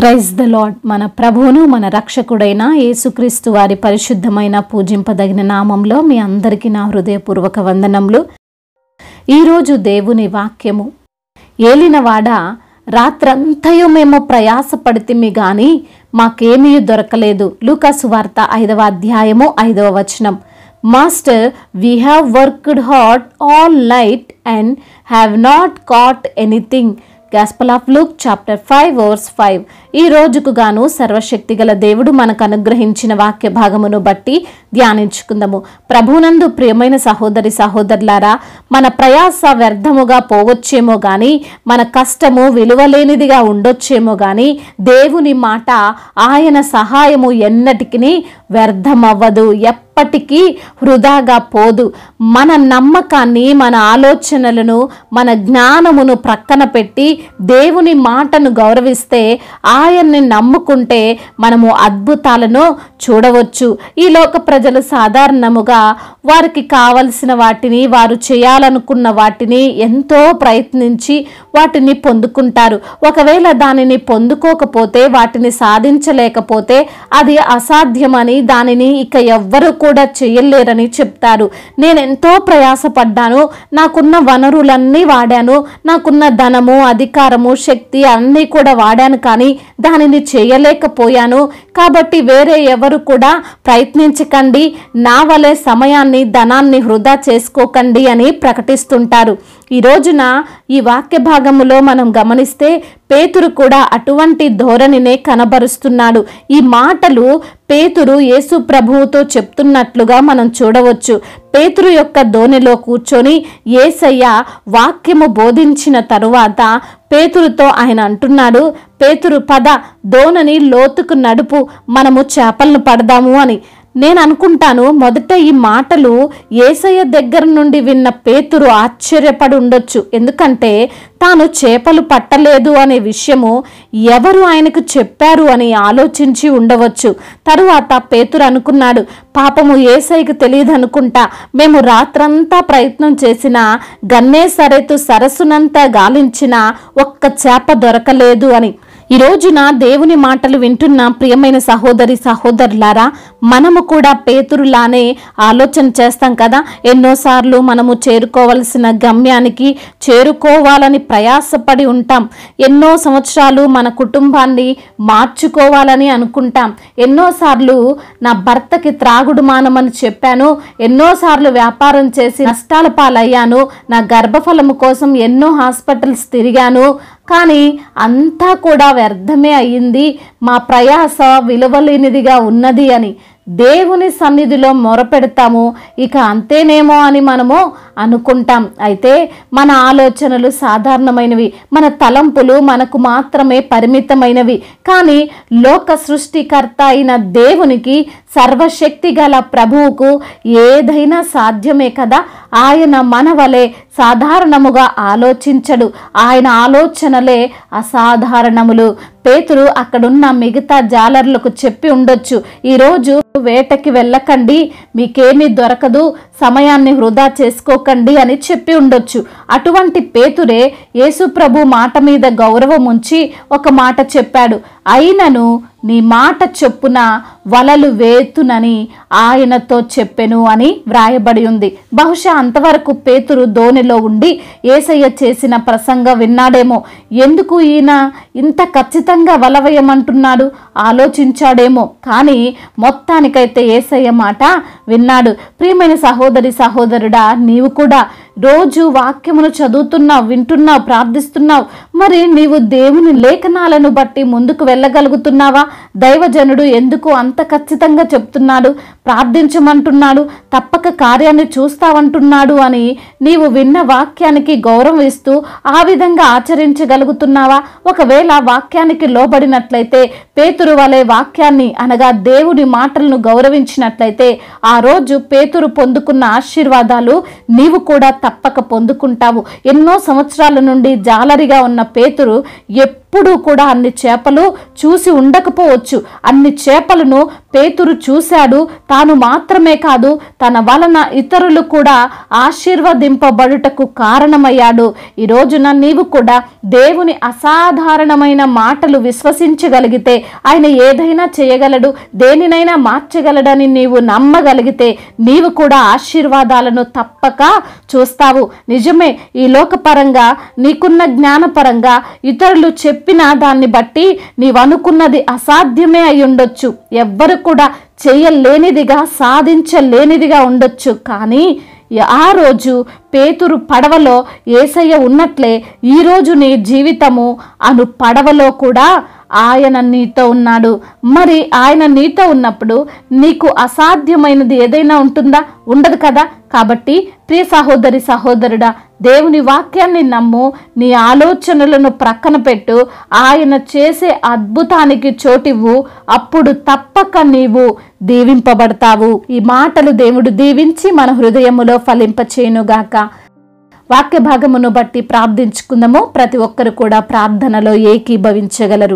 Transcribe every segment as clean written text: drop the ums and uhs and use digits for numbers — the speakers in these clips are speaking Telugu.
Praise the lord. మన ప్రభువును మన రక్షకుడైన యేసుక్రీస్తు వారి పరిశుద్ధమైన పూజింపదగిన నామంలో మీ అందరికీ నా హృదయపూర్వక వందనములు. ఈరోజు దేవుని వాక్యము, ఏలినవాడా, రాత్రంతయు మేము ప్రయాసపడితిమి గాని మాకేమీ దొరకలేదు. లూకా సువార్త 5వ అధ్యాయము 5వ వచనం. Master, we have worked hard all night and have not caught anything. Gospel of Luke chapter 5 verse 5. ఈ రోజుకు గాను సర్వశక్తి గల దేవుడు మనకు అనుగ్రహించిన వాక్య భాగమును బట్టి ధ్యానించుకుందాము. ప్రభునందు ప్రియమైన సహోదరి సహోదరులారా, మన ప్రయాస వ్యర్థముగా పోవచ్చేమో గాని, మన కష్టము విలువలేనిదిగా ఉండొచ్చేమో గాని, దేవుని మాట, ఆయన సహాయము ఎన్నటికి వ్యర్థమవ్వదు, ఎప్పటికీ వృధాగా పోదు. మన నమ్మకాన్ని, మన ఆలోచనలను, మన జ్ఞానమును ప్రక్కన పెట్టి దేవుని మాటను గౌరవిస్తే, ఆయన్ని నమ్ముకుంటే మనము అద్భుతాలను చూడవచ్చు. ఈ లోక ప్రజలు సాధారణముగా వారికి కావలసిన వాటిని, వారు చేయాలనుకున్న వాటిని ఎంతో ప్రయత్నించి వాటిని పొందుకుంటారు. ఒకవేళ దానిని పొందుకోకపోతే, వాటిని సాధించలేకపోతే అది అసాధ్యమని, దానిని ఇక ఎవ్వరూ కూడా చేయలేరని చెప్తారు. నేనెంతో ప్రయాసపడ్డాను, నాకున్న వనరులన్నీ వాడాను, నాకున్న ధనము, అధికారము, శక్తి అన్నీ కూడా వాడాను, కానీ దానిని చేయలేకపోయాను. కాబట్టి వేరే ఎవరు కూడా ప్రయత్నించకండి, నా వలె సమయాన్ని, ధనాన్ని వృధా చేసుకోకండి అని ప్రకటిస్తుంటారు. ఈ రోజున ఈ వాక్య భాగములో మనం గమనిస్తే పేతురు కూడా అటువంటి ధోరణినే కనబరుస్తున్నాడు. ఈ మాటలు పేతురు యేసు ప్రభువుతో చెప్తున్నట్లుగా మనం చూడవచ్చు. పేతురు యొక్క దోణిలో కూర్చొని యేసయ్య వాక్యము బోధించిన తరువాత పేతురుతో ఆయన అంటున్నాడు, పేతురు పద, దోణిని లోతుకు నడుపు, మనము చేపలను పడదాము అని. నేను అనుకుంటాను, మొదట ఈ మాటలు యేసయ్య దగ్గర నుండి విన్న పేతురు ఆశ్చర్యపడి ఉండొచ్చు. ఎందుకంటే తాను చేపలు పట్టలేదు అనే విషయము ఎవరు ఆయనకు చెప్పారు అని ఆలోచించి ఉండవచ్చు. తరువాత పేతురు అనుకున్నాడు, పాపము యేసయ్యకు తెలియదు అనుకుంటా, మేము రాత్రంతా ప్రయత్నం చేసినా, గన్నేసరెతు సరస్సునంతా గాలించినా ఒక్క చేప దొరకలేదు అని. ఈ రోజున దేవుని మాటలు వింటున్న ప్రియమైన సహోదరి సహోదరులారా, మనము కూడా పేతురులానే ఆలోచన చేస్తాం కదా. ఎన్నోసార్లు మనము చేరుకోవలసిన గమ్యానికి చేరుకోవాలని ప్రయాసపడి ఉంటాం. ఎన్నో సంవత్సరాలు మన కుటుంబాన్ని మార్చుకోవాలని అనుకుంటాం. ఎన్నోసార్లు నా భర్తకి త్రాగుడు మానమని చెప్పాను, ఎన్నోసార్లు వ్యాపారం చేసి నష్టాల పాలయ్యాను, నా గర్భఫలము కోసం ఎన్నో హాస్పిటల్స్ తిరిగాను, కానీ అంతా కూడా వ్యర్థమే అయ్యింది, మా ప్రయాస విలువలేనిదిగా ఉన్నది అని దేవుని సన్నిధిలో మొరపెడతాము. ఇక అంతేనేమో అని మనము అనుకుంటాం. అయితే మన ఆలోచనలు సాధారణమైనవి, మన తలంపులు మనకు మాత్రమే పరిమితమైనవి. కానీ లోక సృష్టికర్త అయిన దేవునికి, సర్వశక్తి గల ప్రభువుకు ఏదైనా సాధ్యమే కదా. ఆయన మన వలె సాధారణముగా ఆలోచించడు, ఆయన ఆలోచనలే అసాధారణములు. పేతురు అక్కడున్న మిగతా జాలర్లకు చెప్పి ఉండొచ్చు, ఈరోజు వేటకి వెళ్ళకండి, మీకేమీ దొరకదు, సమయాన్ని వృధా చేసుకోకండి అని చెప్పి ఉండొచ్చు. అటువంటి పేతురే యేసు ప్రభు మాట మీద గౌరవం ఉంచి ఒక మాట చెప్పాడు, అయినను నీ మాట చొప్పున వలలు వేతునని ఆయనతో చెప్పెను అని వ్రాయబడి ఉంది. బహుశా అంతవరకు పేతురు దోణిలో ఉండి యేసయ్య చేసిన ప్రసంగం విన్నాడేమో. ఎందుకు ఈయన ఇంత ఖచ్చితంగా వల వేయమంటున్నాడు ఆలోచించాడేమో. కానీ మొత్తానికైతే యేసయ్య మాట విన్నాడు. ప్రియమైన సహోదరి సహోదరుడా, నీవు కూడా రోజు వాక్యమును చదువుతున్నావు, వింటున్నావు, ప్రార్థిస్తున్నావు. మరి నీవు దేవుని లేఖనాలను బట్టి ముందుకు వెళ్ళగలుగుతున్నావా? దైవజనుడు ఎందుకు అంత ఖచ్చితంగా చెప్తున్నాడు, ప్రార్థించమంటున్నాడు, తప్పక కార్యాన్ని చూస్తావంటున్నాడు అని నీవు విన్న వాక్యానికి గౌరవం ఇస్తూ ఆ విధంగా ఆచరించగలుగుతున్నావా? ఒకవేళ వాక్యానికి లోబడినట్లయితే, పేతురు వలె వాక్యాన్ని అనగా దేవుని మాటలను గౌరవించినట్లయితే, ఆ రోజు పేతురు పొందుకున్న ఆశీర్వాదాలు నీవు కూడా తప్పక పొందుకుంటావు. ఎన్నో సంవత్సరాల నుండి జాలరిగా ఉన్న పేతురు ఎప్పుడూ కూడా అన్ని చేపలు చూసి ఉండకపోవచ్చు. అన్ని చేపలను పేతురు చూశాడు. తాను మాత్రమే కాదు, తన వలన ఇతరులు కూడా ఆశీర్వదింపబడుటకు కారణమయ్యాడు. ఈ రోజున నీవు కూడా దేవుని అసాధారణమైన మాటలు విశ్వసించగలిగితే, ఆయన ఏదైనా చేయగలడు, దేనినైనా మార్చగలడని నీవు నమ్మగలిగితే నీవు కూడా ఆశీర్వాదాలను తప్పక చూస్తావు. నిజమే, ఈ లోకపరంగా నీకున్న జ్ఞానపరంగా ఇతరులు చెప్పిన దాన్ని బట్టి నీవనుకున్నది అసాధ్యమే అయి ఉండొచ్చు, ఎవ్వరు కూడా చేయలేనిదిగా సాధించలేనిదిగా ఉండొచ్చు. కానీ ఆ రోజు పేతురు పడవలో యేసయ్య ఉన్నట్లే ఈరోజు నీ జీవితము అను పడవలో కూడా ఆయన నీతో ఉన్నాడు. మరి ఆయన నీతో ఉన్నప్పుడు నీకు అసాధ్యమైనది ఏదైనా ఉంటుందా? ఉండదు కదా. కాబట్టి ప్రియ సహోదరి సహోదరుడా, దేవుని వాక్యాన్ని నమ్ము, నీ ఆలోచనలను ప్రక్కన పెట్టు, ఆయన చేసే అద్భుతానికి చోటివ్వు, అప్పుడు తప్పక నీవు దీవింపబడతావు. ఈ మాటలు దేవుడు దీవించి మన హృదయములో ఫలింపచేయునుగాక. వాక్య భాగమును బట్టి ప్రార్థించుకుందాము. ప్రతి ఒక్కరు కూడా ప్రార్థనలో ఏకీభవించగలరు.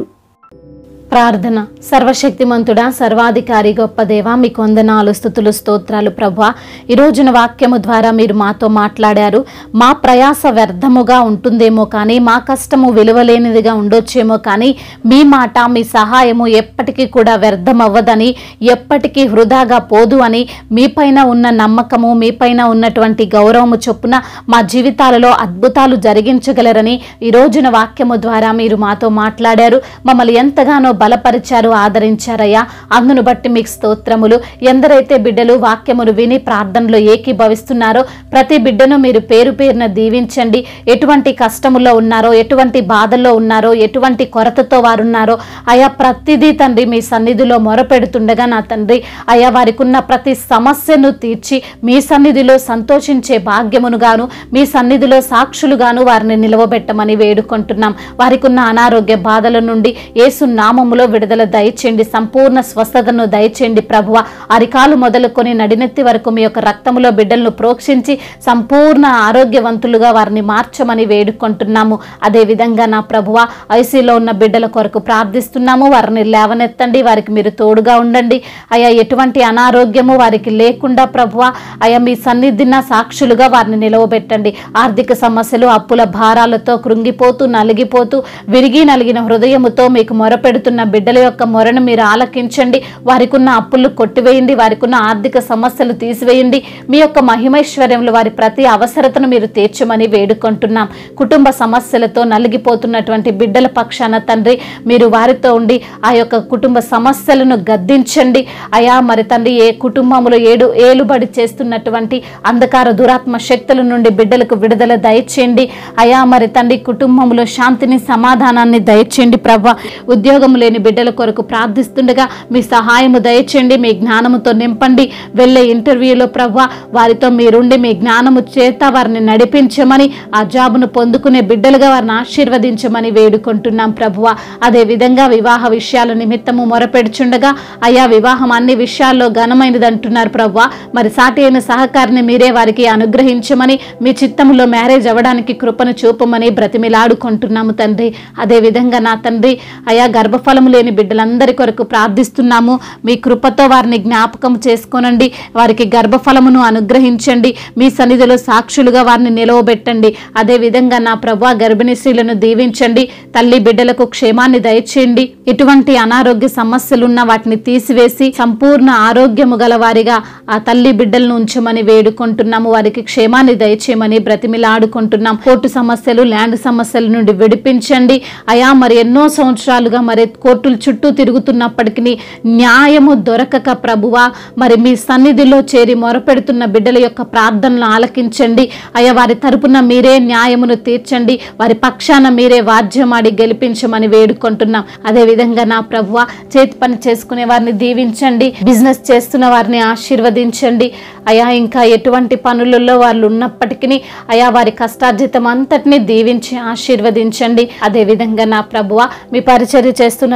ప్రార్థన. సర్వశక్తిమంతుడా, సర్వాధికారి, గొప్ప దేవా, మీకు వందనాలు, స్తుతులు, స్తోత్రాలు ప్రభువా. ఈ రోజున వాక్యము ద్వారా మీరు మాతో మాట్లాడారు. మా ప్రయాస వ్యర్థముగా ఉంటుందేమో కానీ, మా కష్టము విలువలేనిదిగా ఉండొచ్చేమో కానీ, మీ మాట, మీ సహాయము ఎప్పటికీ కూడా వ్యర్థం అవ్వదని, ఎప్పటికీ వృధాగా పోదు అని, మీపైన ఉన్న నమ్మకము, మీపైన ఉన్నటువంటి గౌరవము చొప్పున మా జీవితాలలో అద్భుతాలు జరిగించగలరని ఈ రోజున వాక్యము ద్వారా మీరు మాతో మాట్లాడారు. మమ్మల్ని ఎంతగానో బలపరిచారు, ఆదరించారయ్యా. అందును బట్టి మీకు స్తోత్రములు. ఎందరైతే బిడ్డలు వాక్యమును విని ప్రార్థనలో ఏకీభవిస్తున్నారో ప్రతి బిడ్డను మీరు పేరు పేరున దీవించండి. ఎటువంటి కష్టములో ఉన్నారో, ఎటువంటి బాధల్లో ఉన్నారో, ఎటువంటి కొరతతో వారున్నారో అయా, ప్రతిదీ తండ్రి మీ సన్నిధిలో మొరపెడుతుండగా నా తండ్రి అయా, వారికి ఉన్న ప్రతి సమస్యను తీర్చి మీ సన్నిధిలో సంతోషించే భాగ్యమునుగాను, మీ సన్నిధిలో సాక్షులుగాను వారిని నిలవబెట్టమని వేడుకుంటున్నాం. వారికి ఉన్న అనారోగ్య బాధల నుండి యేసు నామములో విడుదల దయచేయండి, సంపూర్ణ స్వస్థతను దయచేయండి ప్రభువా. అరికాలు మొదలుకొని నడినెత్తి వరకు మీ యొక్క రక్తములో బిడ్డలను ప్రోక్షించి సంపూర్ణ ఆరోగ్యవంతులుగా వారిని మార్చమని వేడుకుంటున్నాము. అదేవిధంగా నా ప్రభువా, ఐసీలో ఉన్న బిడ్డల కొరకు ప్రార్థిస్తున్నాము. వారిని లేవనెత్తండి, వారికి మీరు తోడుగా ఉండండి అయ్యా. ఎటువంటి అనారోగ్యము వారికి లేకుండా ప్రభువా అయ్యా, మీ సన్నిధిన సాక్షులుగా వారిని నిలవబెట్టండి. ఆర్థిక సమస్యలు, అప్పుల భారాలతో కృంగిపోతూ నలిగిపోతూ విరిగి నలిగిన హృదయముతో మీకు మొరపెడుతున్న బిడ్డల యొక్క మొరను మీరు ఆలకించండి. వారికి ఉన్న అప్పులు కొట్టివేయండి, వారికి ఉన్న ఆర్థిక సమస్యలు తీసివేయండి. మీ యొక్క మహిమైశ్వర్యంలో వారి ప్రతి అవసరతను మీరు తీర్చమని వేడుకుంటున్నాం. కుటుంబ సమస్యలతో నలిగిపోతున్నటువంటి బిడ్డల పక్షాన తండ్రి మీరు వారితో ఉండి ఆ యొక్క కుటుంబ సమస్యలను గద్దించండి అయా. మరి తండ్రి, ఏ కుటుంబంలో ఏలుబడి చేస్తున్నటువంటి అంధకార దురాత్మ శక్తుల నుండి బిడ్డలకు విడుదల దయచేయండి అయా. మరి తండ్రి, కుటుంబంలో శాంతిని, సమాధానాన్ని దయచేయండి ప్రభా. ఉద్యోగం లేని బిడ్డల కొరకు ప్రార్థిస్తుండగా మీ సహాయము దయచేయండి, మీ జ్ఞానముతో నింపండి. వెళ్ళే ఇంటర్వ్యూలో ప్రభా వారితో మీరుండి మీ జ్ఞానము చేత వారిని నడిపించమని, ఆ జాబును పొందుకునే బిడ్డలుగా వారిని ఆశీర్వదించమని వేడుకుంటున్నాం ప్రభువా. అదేవిధంగా వివాహ విషయాల నిమిత్తము మొరపెడుచుండగా అయ్యా, వివాహం అన్ని విషయాల్లో ఘనమైనది అంటున్నారు ప్రభువా. మరి సాటి అయిన సహకారిని మీరే వారికి అనుగ్రహించమని, మీ చిత్తములో మ్యారేజ్ అవ్వడానికి కృపను చూపమని బ్రతిమిలాడుకుంటున్నాము తండ్రి. అదేవిధంగా నా తండ్రి అయా, గర్భఫలము లేని బిడ్డలందరి కొరకు ప్రార్థిస్తున్నాము. మీ కృపతో వారిని జ్ఞాపకం చేసుకోనండి, వారికి గర్భఫలమును అనుగ్రహించండి, మీ సన్నిధిలో సాక్షులుగా వారిని నిలవబెట్టండి. అదేవిధంగా నా ప్రభువా, గర్భిణీ స్త్రీలను దీవించండి, తల్లి బిడ్డలకు క్షేమాన్ని దయచేయండి. ఎటువంటి అనారోగ్య సమస్యలున్నా వాటిని తీసివేసి సంపూర్ణ ఆరోగ్యము గల వారిగా ఆ తల్లి బిడ్డలను ఉంచమని వేడుకుంటున్నాము. వారికి క్షేమాన్ని దయచేయమని బ్రతిమిలాడుకుంటున్నాం. కోర్టు సమస్యలు, ల్యాండ్ సమస్యల నుండి విడిపించండి అయా. మరి ఎన్నో సంవత్సరాలుగా మరి కోర్టుల చుట్టూ తిరుగుతున్నప్పటికీ న్యాయము దొరకక ప్రభువా, మరి మీ సన్నిధిలో చేరి మొరపెడుతున్న బిడ్డల యొక్క ప్రార్థనలు ఆలకించండి అయ్యా. వారి తరపున మీరే న్యాయమును తీర్చండి, వారి పక్షాన మీరే వాద్యమాడి గెలిపించమని వేడుకుంటున్నాం. అదేవిధంగా నా ప్రభువా, చేతి పని చేసుకునే వారిని దీవించండి, బిజినెస్ చేస్తున్న వారిని ఆశీర్వదించండి అయా. ఇంకా ఎటువంటి పనులలో వాళ్ళు ఉన్నప్పటికీ అయా, వారి కష్టార్జితం అంతటినీ దీవించి ఆశీర్వదించండి. అదేవిధంగా నా ప్రభువా, మీ పరిచర్య చేస్తున్న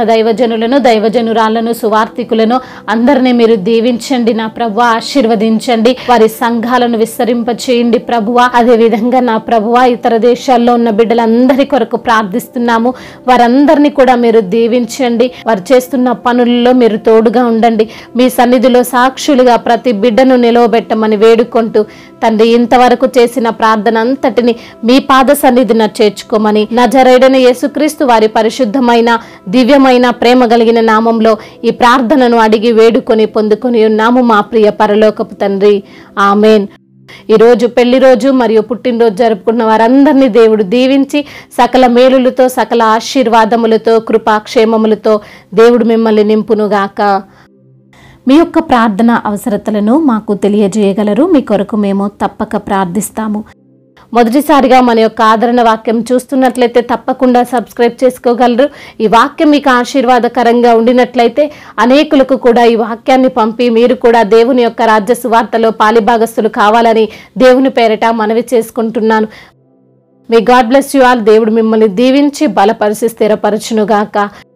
దైవజనులను, దైవజనురాలను, సువార్థికులను అందరినీ మీరు దీవించండి నా ప్రభువా, ఆశీర్వదించండి. వారి సంఘాలను విస్తరింపచేయండి ప్రభువా. అదే విధంగా నా ప్రభువా, ఇతర దేశాల్లో ఉన్న బిడ్డలందరి కొరకు ప్రార్థిస్తున్నాము. వారందరినీ కూడా మీరు దీవించండి. వారు చేస్తున్న పనుల్లో మీరు తోడుగా ఉండండి. మీ సన్నిధిలో సాక్షులుగా ప్రతి బిడ్డను నిలవబెట్టమని వేడుకుంటూ తండ్రి, ఇంతవరకు చేసిన ప్రార్థన అంతటిని మీ పాద సన్నిధిన చేర్చుకోమని నజరేయుడైన యేసుక్రీస్తు వారి పరిశుద్ధమైన దివ్యమైన ప్రేమ కలిగిన నామంలో ఈ ప్రార్థనను అడిగి వేడుకొని పొందుకొని ఉన్నాము మా ప్రియ పరలోకపు తండ్రి. ఆమేన్. ఈరోజు పెళ్లి రోజు మరియు పుట్టినరోజు జరుపుకున్న వారందరినీ దేవుడు దీవించి సకల మేలులతో, సకల ఆశీర్వాదములతో, కృపాక్షేమములతో దేవుడు మిమ్మల్ని నింపునుగాక. మీ యొక్క ప్రార్థన అవసరతలను మాకు తెలియజేయగలరు. మీ కొరకు మేము తప్పక ప్రార్థిస్తాము. మొదటిసారిగా మన యొక్క ఆదరణ వాక్యం చూస్తున్నట్లయితే తప్పకుండా సబ్స్క్రైబ్ చేసుకోగలరు. ఈ వాక్యం మీకు ఆశీర్వాదకరంగా ఉండినట్లయితే అనేకులకు కూడా ఈ వాక్యాన్ని పంపి మీరు కూడా దేవుని యొక్క రాజ్య సువార్తలో పాలిభాగస్తులు కావాలని దేవుని పేరిట మనవి చేసుకుంటున్నాను. May God bless you all. దేవుడు మిమ్మల్ని దీవించి బలపరిచి స్థిరపరచునుగాక.